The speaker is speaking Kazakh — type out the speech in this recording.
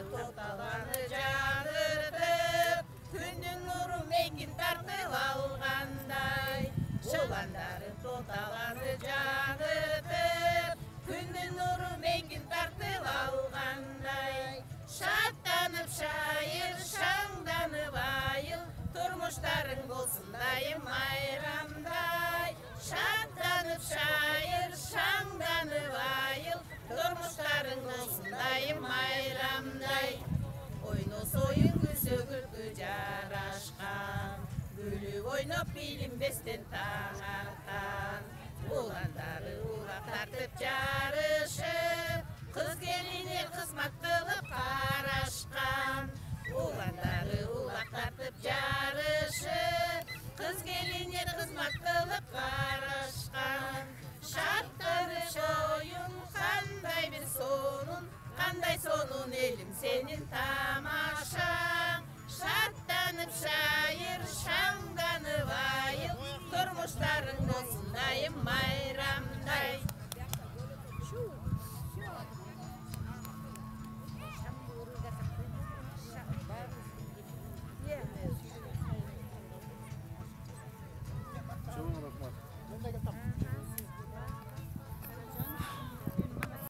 Тоталаны жаңыртып, күннің нұры мекін тартып алғандай. Жыландары тоталаны жаңыртып, күннің нұры мекін тартып алғандай. Шаттанып шайыр, шаңданып айыл, тұрмыштарың болсын дайым майрамдай. Шаттанып шайыр, шаңданып айыл, тұрмыштарың болсын дайым майрамдай. Ойнос ойын күлсе күлкі жарашқан, күліп ойнап билінбестен таң атқан. Уландары улақ тартып жарышып, қыз келіне қызмат қылып қарашқан. Уландары улақ тартып жарышып, қыз келіне қызмат қылып қарашқан. Шаттанып ойын қандай бір сонын, қандай сонын елім сенің тамашаң. Шаттанып шайыр, шаңданып айыл, тұрмыштарың болсын дайым майрамдай.